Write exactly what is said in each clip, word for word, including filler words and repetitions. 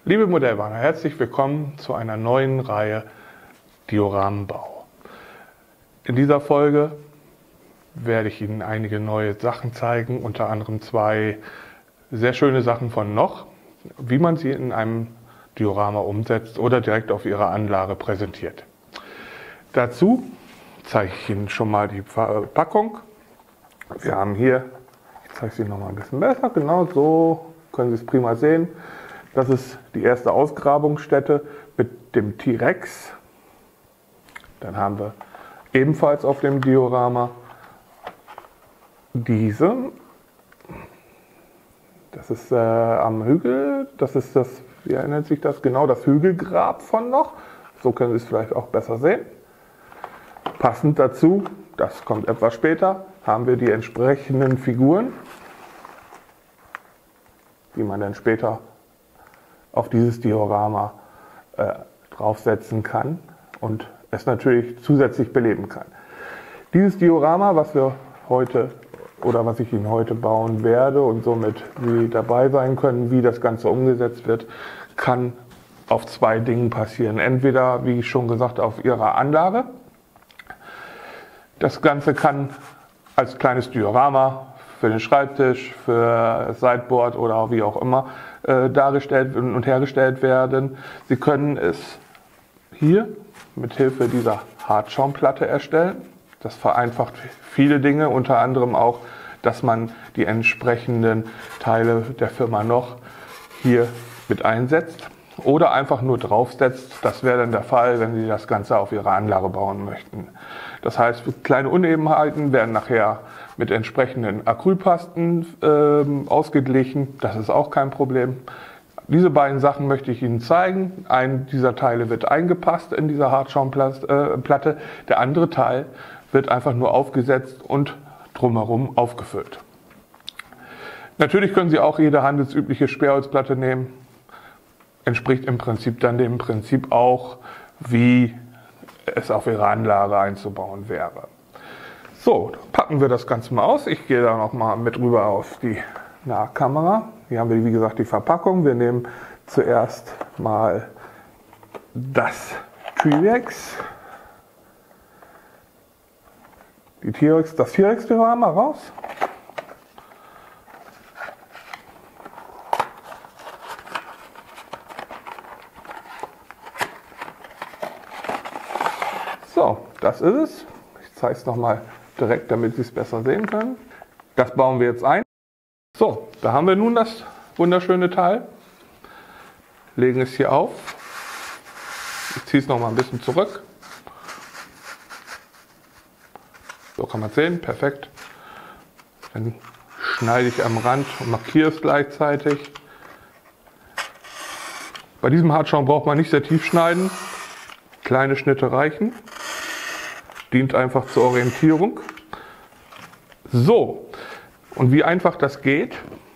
Liebe Modellbahner, herzlich willkommen zu einer neuen Reihe Dioramenbau. In dieser Folge werde ich Ihnen einige neue Sachen zeigen, unter anderem zwei sehr schöne Sachen von Noch, wie man sie in einem Diorama umsetzt oder direkt auf Ihrer Anlage präsentiert. Dazu zeige ich Ihnen schon mal die Verpackung. Wir haben hier, ich zeige es Ihnen noch mal ein bisschen besser, genau so können Sie es prima sehen. Das ist die erste Ausgrabungsstätte mit dem T-Rex. Dann haben wir ebenfalls auf dem Diorama diese. Das ist äh, am Hügel, das ist das, wie nennt sich das genau, das Hügelgrab von Noch. So können Sie es vielleicht auch besser sehen. Passend dazu, das kommt etwas später, haben wir die entsprechenden Figuren, die man dann später auf dieses Diorama äh, draufsetzen kann und es natürlich zusätzlich beleben kann. Dieses Diorama, was wir heute oder was ich Ihnen heute bauen werde und somit Sie dabei sein können, wie das Ganze umgesetzt wird, kann auf zwei Dingen passieren. Entweder, wie ich schon gesagt, auf Ihrer Anlage. Das Ganze kann als kleines Diorama für den Schreibtisch, für das Sideboard oder wie auch immer äh, dargestellt und hergestellt werden. Sie können es hier mit Hilfe dieser Hartschaumplatte erstellen. Das vereinfacht viele Dinge, unter anderem auch, dass man die entsprechenden Teile der Firma Noch hier mit einsetzt oder einfach nur draufsetzt. Das wäre dann der Fall, wenn Sie das Ganze auf Ihrer Anlage bauen möchten. Das heißt, kleine Unebenheiten werden nachher mit entsprechenden Acrylpasten äh, ausgeglichen. Das ist auch kein Problem. Diese beiden Sachen möchte ich Ihnen zeigen. Ein dieser Teile wird eingepasst in dieser Hartschaumplatte. Der andere Teil wird einfach nur aufgesetzt und drumherum aufgefüllt. Natürlich können Sie auch jede handelsübliche Sperrholzplatte nehmen. Entspricht im Prinzip dann dem Prinzip auch, wie es auf Ihrer Anlage einzubauen wäre. So, packen wir das Ganze mal aus. Ich gehe da noch mal mit rüber auf die Nahkamera. Hier haben wir, wie gesagt, die Verpackung. Wir nehmen zuerst mal das T-Rex, die T-Rex, das T-Rex-Diorama raus. So, das ist es. Ich zeige es nochmal direkt, damit Sie es besser sehen können. Das bauen wir jetzt ein. So, da haben wir nun das wunderschöne Teil. Legen es hier auf. Ich ziehe es nochmal ein bisschen zurück. So kann man es sehen, perfekt. Dann schneide ich am Rand und markiere es gleichzeitig. Bei diesem Hartschaum braucht man nicht sehr tief schneiden. Kleine Schnitte reichen. Dient einfach zur Orientierung. So, und wie einfach das geht,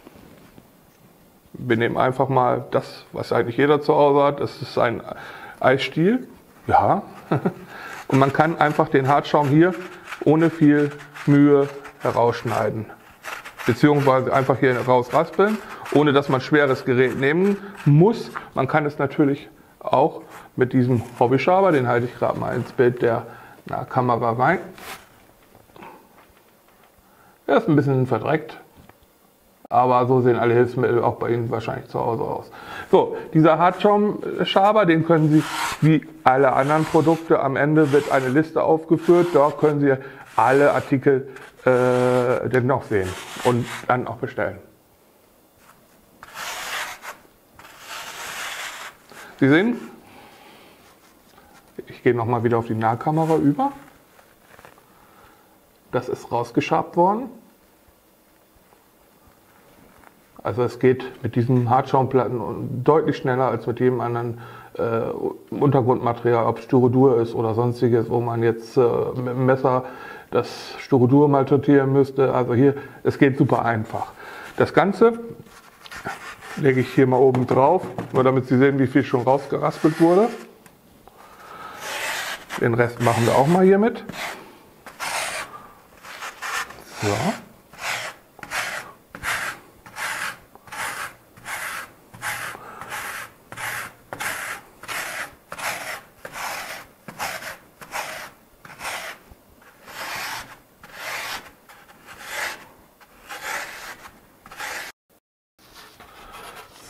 wir nehmen einfach mal das, was eigentlich jeder zu Hause hat, das ist ein Eisstiel. Ja, und man kann einfach den Hartschaum hier ohne viel Mühe herausschneiden. Beziehungsweise einfach hier rausraspeln, ohne dass man schweres Gerät nehmen muss. Man kann es natürlich auch mit diesem Hobbyschaber, den halte ich gerade mal ins Bild der Kamera rein. Er ist ein bisschen verdreckt, aber so sehen alle Hilfsmittel auch bei Ihnen wahrscheinlich zu Hause aus. So, dieser Hartschaumschaber, den können Sie wie alle anderen Produkte, am Ende wird eine Liste aufgeführt, dort können Sie alle Artikel äh, denn noch sehen und dann auch bestellen. Sie sehen, ich gehe nochmal wieder auf die Nahkamera über. Das ist rausgeschabt worden. Also es geht mit diesen Hartschaumplatten deutlich schneller als mit jedem anderen äh, Untergrundmaterial, ob Styrodur ist oder sonstiges, wo man jetzt äh, mit dem Messer das Styrodur mal tortieren müsste. Also hier, es geht super einfach. Das Ganze lege ich hier mal oben drauf, nur damit Sie sehen, wie viel schon rausgeraspelt wurde. Den Rest machen wir auch mal hier mit. So.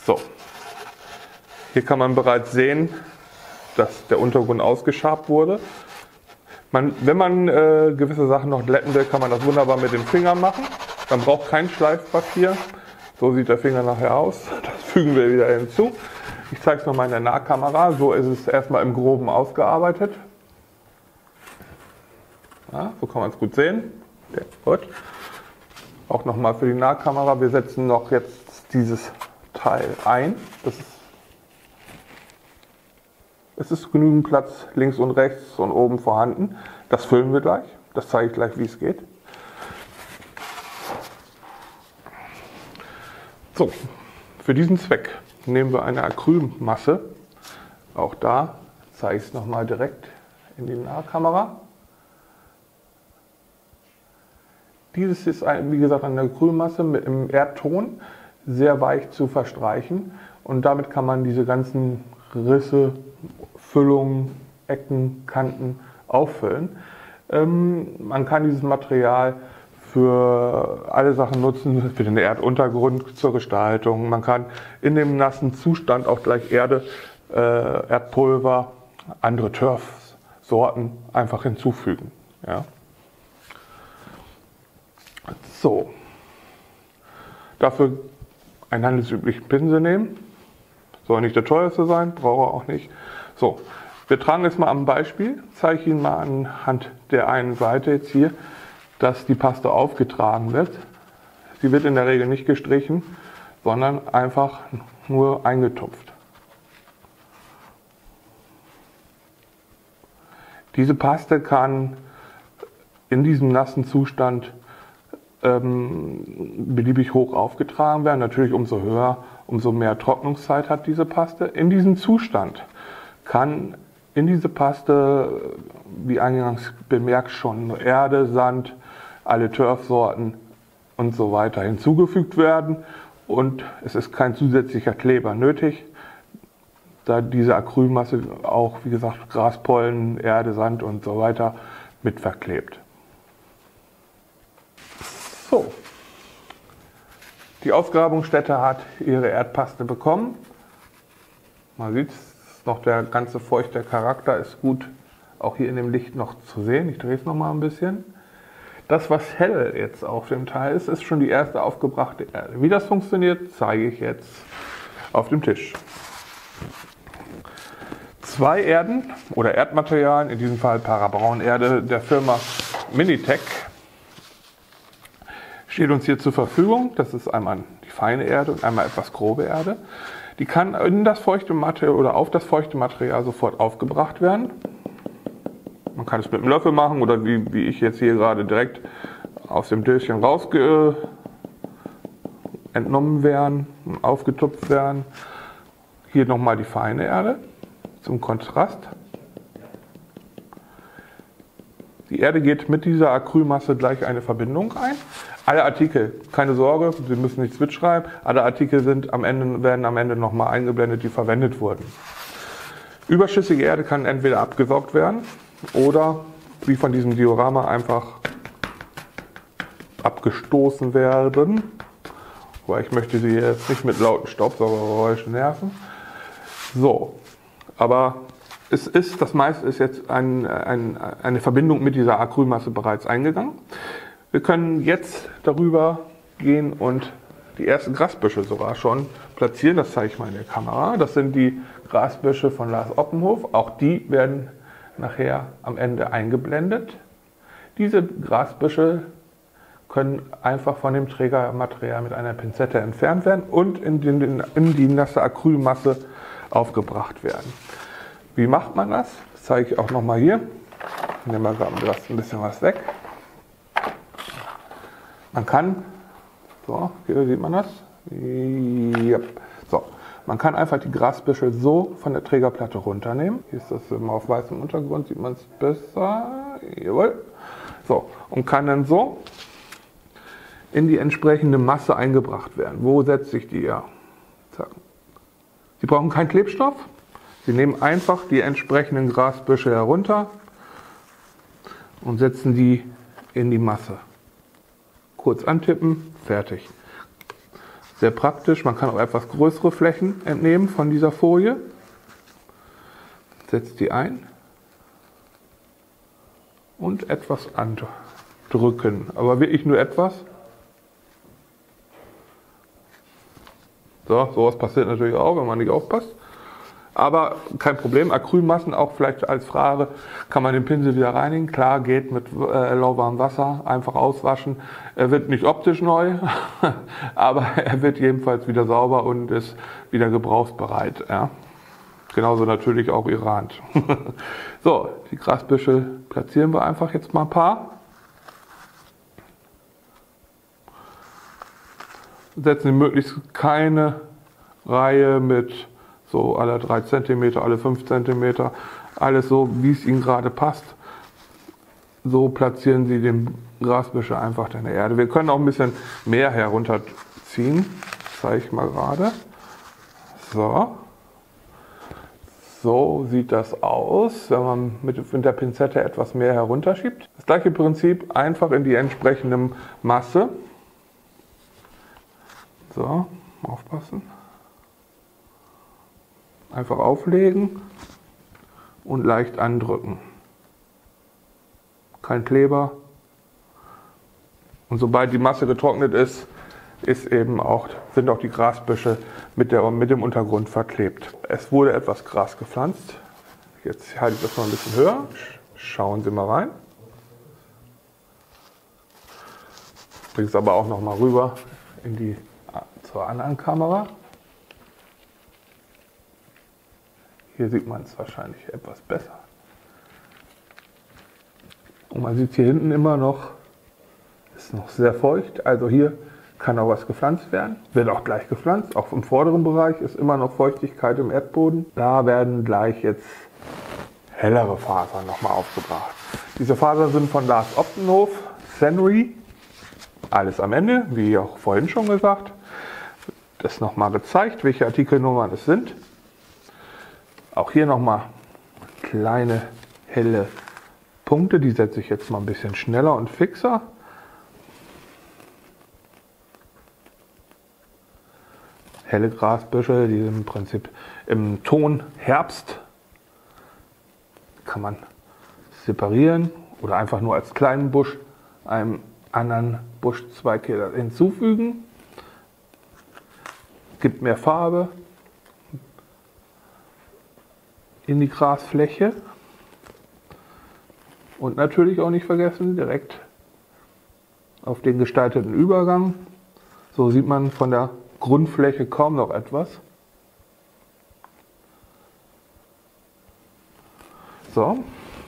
So, hier kann man bereits sehen, dass der Untergrund ausgeschabt wurde. Man, wenn man äh, gewisse Sachen noch glätten will, kann man das wunderbar mit den Fingern machen. Man braucht kein Schleifpapier. So sieht der Finger nachher aus. Das fügen wir wieder hinzu. Ich zeige es nochmal in der Nahkamera. So ist es erstmal im Groben ausgearbeitet. Ja, so kann man es gut sehen. Ja, gut. Auch nochmal für die Nahkamera. Wir setzen noch jetzt dieses Teil ein. Das ist, es ist genügend Platz links und rechts und oben vorhanden. Das füllen wir gleich. Das zeige ich gleich, wie es geht. So, für diesen Zweck nehmen wir eine Acrylmasse. Auch da zeige ich es nochmal direkt in die Nahkamera. Dieses ist, ein, wie gesagt, eine Acrylmasse mit im Erdton, sehr weich zu verstreichen. Und damit kann man diese ganzen Risse, Füllungen, Ecken, Kanten auffüllen. Ähm, man kann dieses Material für alle Sachen nutzen, für den Erduntergrund zur Gestaltung. Man kann in dem nassen Zustand auch gleich Erde, äh, Erdpulver, andere Turfsorten einfach hinzufügen. Ja. So, dafür einen handelsüblichen Pinsel nehmen. Soll nicht der teuerste sein, braucht er auch nicht. So, wir tragen jetzt mal am Beispiel, zeige ich Ihnen mal anhand der einen Seite jetzt hier, dass die Paste aufgetragen wird. Sie wird in der Regel nicht gestrichen, sondern einfach nur eingetupft. Diese Paste kann in diesem nassen Zustand ähm, beliebig hoch aufgetragen werden. Natürlich umso höher, umso mehr Trocknungszeit hat diese Paste. In diesem Zustand kann in diese Paste, wie eingangs bemerkt, schon Erde, Sand, alle Turfsorten und so weiter hinzugefügt werden und es ist kein zusätzlicher Kleber nötig, da diese Acrylmasse auch, wie gesagt, Graspollen, Erde, Sand und so weiter mit verklebt. So, die Ausgrabungsstätte hat ihre Erdpaste bekommen. Man sieht es, noch der ganze feuchte Charakter ist gut auch hier in dem Licht noch zu sehen. Ich drehe es noch mal ein bisschen. Das, was hell jetzt auf dem Teil ist, ist schon die erste aufgebrachte Erde. Wie das funktioniert, zeige ich jetzt auf dem Tisch. Zwei Erden oder Erdmaterialien, in diesem Fall Parabraunerde der Firma Minitec, steht uns hier zur Verfügung. Das ist einmal die feine Erde und einmal etwas grobe Erde. Die kann in das feuchte Material oder auf das feuchte Material sofort aufgebracht werden. Man kann es mit einem Löffel machen oder wie, wie ich jetzt hier gerade direkt aus dem Döschen raus entnommen werden, aufgetupft werden. Hier nochmal die feine Erde zum Kontrast. Die Erde geht mit dieser Acrylmasse gleich eine Verbindung ein. Alle Artikel, keine Sorge, Sie müssen nichts mitschreiben, alle Artikel sind am Ende, werden am Ende nochmal eingeblendet, die verwendet wurden. Überschüssige Erde kann entweder abgesaugt werden oder wie von diesem Diorama einfach abgestoßen werden. Weil ich möchte Sie jetzt nicht mit lauten Staubsaugergeräuschen nerven. So, aber es ist, das meiste ist jetzt ein, ein, eine Verbindung mit dieser Acrylmasse bereits eingegangen. Wir können jetzt darüber gehen und die ersten Grasbüsche sogar schon platzieren. Das zeige ich mal in der Kamera. Das sind die Grasbüsche von Lars Oppenhof. Auch die werden nachher am Ende eingeblendet. Diese Grasbüsche können einfach von dem Trägermaterial mit einer Pinzette entfernt werden und in, den, in die nasse Acrylmasse aufgebracht werden. Wie macht man das? Das zeige ich auch nochmal hier. Nehmen wir gerade ein bisschen was weg. Man kann, so, hier sieht man das. Ja. So, man kann einfach die Grasbüschel so von der Trägerplatte runternehmen. Hier ist das immer auf weißem Untergrund, sieht man es besser. Jawohl. So, und kann dann so in die entsprechende Masse eingebracht werden. Wo setze ich die ja? Sie brauchen keinen Klebstoff. Sie nehmen einfach die entsprechenden Grasbüsche herunter und setzen die in die Masse. Kurz antippen, fertig. Sehr praktisch, man kann auch etwas größere Flächen entnehmen von dieser Folie. Setzt die ein und etwas andrücken, aber wirklich nur etwas. So, sowas passiert natürlich auch, wenn man nicht aufpasst. Aber kein Problem, Acrylmassen auch vielleicht als Frage, kann man den Pinsel wieder reinigen? Klar, geht mit äh, lauwarmem Wasser, einfach auswaschen. Er wird nicht optisch neu, aber er wird jedenfalls wieder sauber und ist wieder gebrauchsbereit. Ja. Genauso natürlich auch Ihre Hand. So, die Grasbüschel platzieren wir einfach jetzt mal ein paar. Setzen Sie möglichst keine Reihe mit so alle drei Zentimeter, alle fünf Zentimeter, alles so, wie es Ihnen gerade passt. So platzieren Sie den Grasbüschel einfach in der Erde. Wir können auch ein bisschen mehr herunterziehen. Das zeige ich mal gerade. So. So sieht das aus, wenn man mit, mit der Pinzette etwas mehr herunterschiebt. Das gleiche Prinzip, einfach in die entsprechende Masse. So, aufpassen. Einfach auflegen und leicht andrücken. Kein Kleber. Und sobald die Masse getrocknet ist, ist eben auch, sind auch die Grasbüschel mit, der, mit dem Untergrund verklebt. Es wurde etwas Gras gepflanzt. Jetzt halte ich das mal ein bisschen höher. Schauen Sie mal rein. Bringe es aber auch noch mal rüber in die, zur anderen Kamera. Hier sieht man es wahrscheinlich etwas besser. Und man sieht hier hinten immer noch, ist noch sehr feucht. Also hier kann auch was gepflanzt werden. Wird auch gleich gepflanzt. Auch im vorderen Bereich ist immer noch Feuchtigkeit im Erdboden. Da werden gleich jetzt hellere Fasern nochmal aufgebracht. Diese Fasern sind von Lars Optenhof, Senry. Alles am Ende, wie auch vorhin schon gesagt. Das nochmal gezeigt, welche Artikelnummern es sind. Auch hier nochmal kleine helle Punkte, die setze ich jetzt mal ein bisschen schneller und fixer. Helle Grasbüschel, die sind im Prinzip im Ton Herbst. Kann man separieren oder einfach nur als kleinen Busch einem anderen Buschzweig hier hinzufügen. Gibt mehr Farbe in die Grasfläche. Und natürlich auch nicht vergessen, direkt auf den gestalteten Übergang. So sieht man von der Grundfläche kaum noch etwas. So.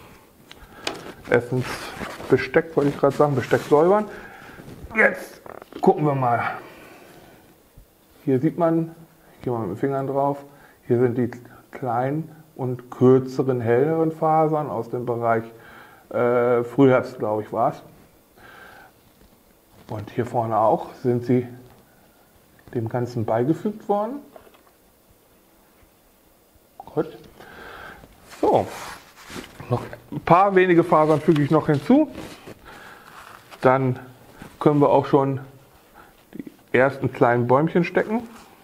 Essensbesteck wollte ich gerade sagen, Besteck säubern. Jetzt gucken wir mal. Hier sieht man, ich gehe mal mit den Fingern drauf, hier sind die kleinen und kürzeren, helleren Fasern aus dem Bereich äh, Frühherbst, glaube ich, war es. Und hier vorne auch sind sie dem Ganzen beigefügt worden. Gut. So, noch ein paar wenige Fasern füge ich noch hinzu. Dann können wir auch schon die ersten kleinen Bäumchen stecken.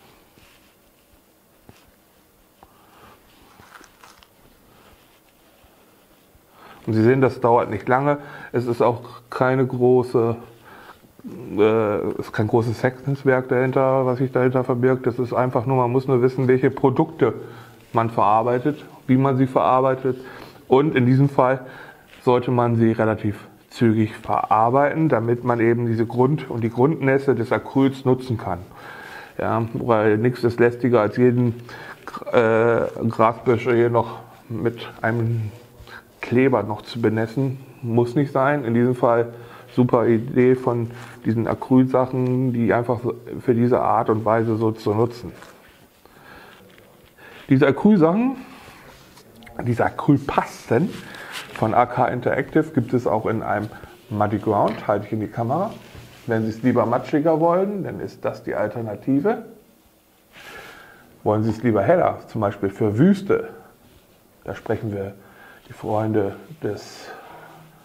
Und Sie sehen, das dauert nicht lange. Es ist auch keine große, äh, ist kein großes Hexenswerk dahinter, was sich dahinter verbirgt. Das ist einfach nur, man muss nur wissen, welche Produkte man verarbeitet, wie man sie verarbeitet. Und in diesem Fall sollte man sie relativ zügig verarbeiten, damit man eben diese Grund- und die Grundnässe des Acryls nutzen kann. Ja, weil nichts ist lästiger als jeden äh, Grasbüschel hier noch mit einem Kleber noch zu benässen. Muss nicht sein. In diesem Fall super Idee von diesen Acrylsachen, die einfach für diese Art und Weise so zu nutzen. Diese Acrylsachen, diese Acrylpasten von A K Interactive gibt es auch in einem Muddy Ground, halte ich in die Kamera. Wenn Sie es lieber matschiger wollen, dann ist das die Alternative. Wollen Sie es lieber heller, zum Beispiel für Wüste, da sprechen wir die Freunde des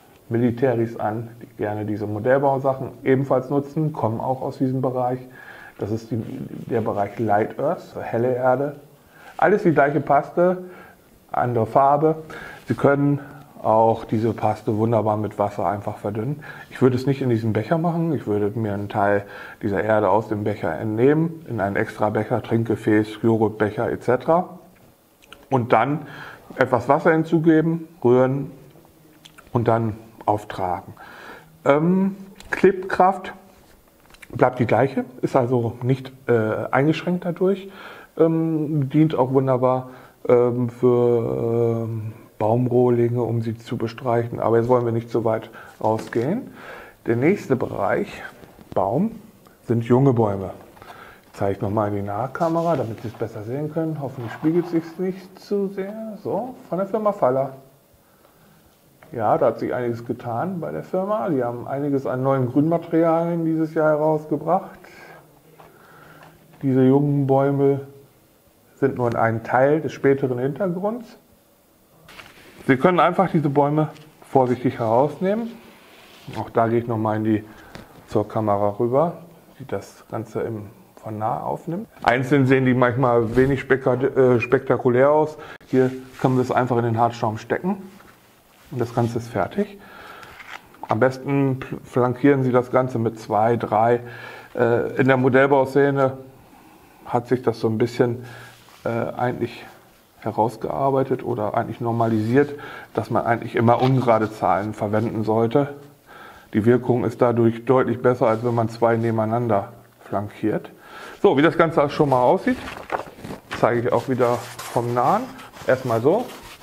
Militäris an, die gerne diese Modellbausachen ebenfalls nutzen, kommen auch aus diesem Bereich. Das ist die, der Bereich Light Earth, helle Erde. Alles die gleiche Paste, andere Farbe. Sie können auch diese Paste wunderbar mit Wasser einfach verdünnen. Ich würde es nicht in diesem Becher machen. Ich würde mir einen Teil dieser Erde aus dem Becher entnehmen, in einen extra Becher, Trinkgefäß, Joghurtbecher et cetera. Und dann etwas Wasser hinzugeben, rühren und dann auftragen. Ähm, Klebkraft bleibt die gleiche, ist also nicht äh, eingeschränkt dadurch. Ähm, dient auch wunderbar ähm, für ähm, Baumrohlinge, um sie zu bestreichen. Aber jetzt wollen wir nicht so weit rausgehen. Der nächste Bereich, Baum, sind junge Bäume. Ich zeige nochmal in die Nahkamera, damit Sie es besser sehen können. Hoffentlich spiegelt es sich nicht zu sehr. So, von der Firma Faller. Ja, da hat sich einiges getan bei der Firma. Die haben einiges an neuen Grünmaterialien dieses Jahr herausgebracht. Diese jungen Bäume sind nur ein Teil des späteren Hintergrunds. Sie können einfach diese Bäume vorsichtig herausnehmen. Auch da gehe ich nochmal in die, zur Kamera rüber, die das Ganze im, von nah aufnimmt. Einzeln sehen die manchmal wenig spektakulär aus. Hier kann man das einfach in den Hartschaum stecken und das Ganze ist fertig. Am besten flankieren Sie das Ganze mit zwei, drei. In der Modellbauszene hat sich das so ein bisschen äh, eigentlich herausgearbeitet oder eigentlich normalisiert, dass man eigentlich immer ungerade Zahlen verwenden sollte. Die Wirkung ist dadurch deutlich besser, als wenn man zwei nebeneinander flankiert. So, wie das Ganze schon mal aussieht, zeige ich auch wieder vom Nahen. Erstmal so.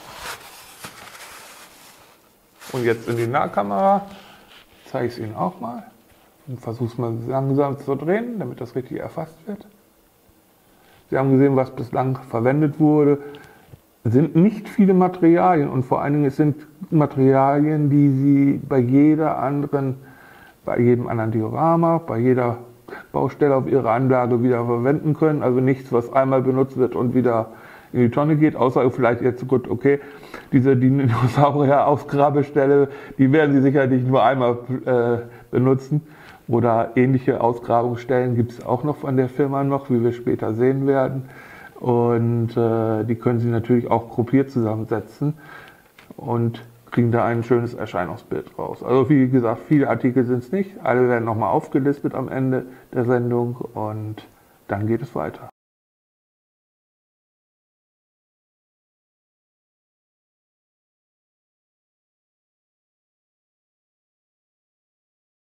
Und jetzt in die Nahkamera zeige ich es Ihnen auch mal. Und versuche es mal langsam zu drehen, damit das richtig erfasst wird. Sie haben gesehen, was bislang verwendet wurde. Es sind nicht viele Materialien und vor allen Dingen es sind Materialien, die Sie bei jeder anderen, bei jedem anderen Diorama, bei jeder Baustelle auf Ihrer Anlage wieder verwenden können. Also nichts, was einmal benutzt wird und wieder in die Tonne geht, außer vielleicht jetzt gut, okay, diese Dinosaurier-Ausgrabestelle, die werden Sie sicherlich nur einmal äh, benutzen. Oder ähnliche Ausgrabungsstellen gibt es auch noch von der Firma noch, wie wir später sehen werden. Und äh, die können Sie natürlich auch gruppiert zusammensetzen und kriegen da ein schönes Erscheinungsbild raus. Also wie gesagt, viele Artikel sind es nicht. Alle werden nochmal aufgelistet am Ende der Sendung und dann geht es weiter.